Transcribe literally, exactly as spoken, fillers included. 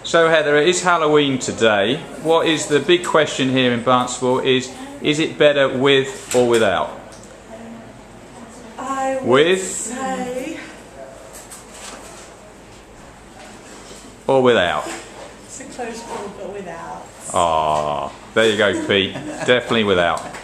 So Heather, it is Halloween today. What is the big question here in Barnstaple is, is it better with or without? I would with say... or without? It's a close call, but without. Ah, there you go, Pete. Definitely without.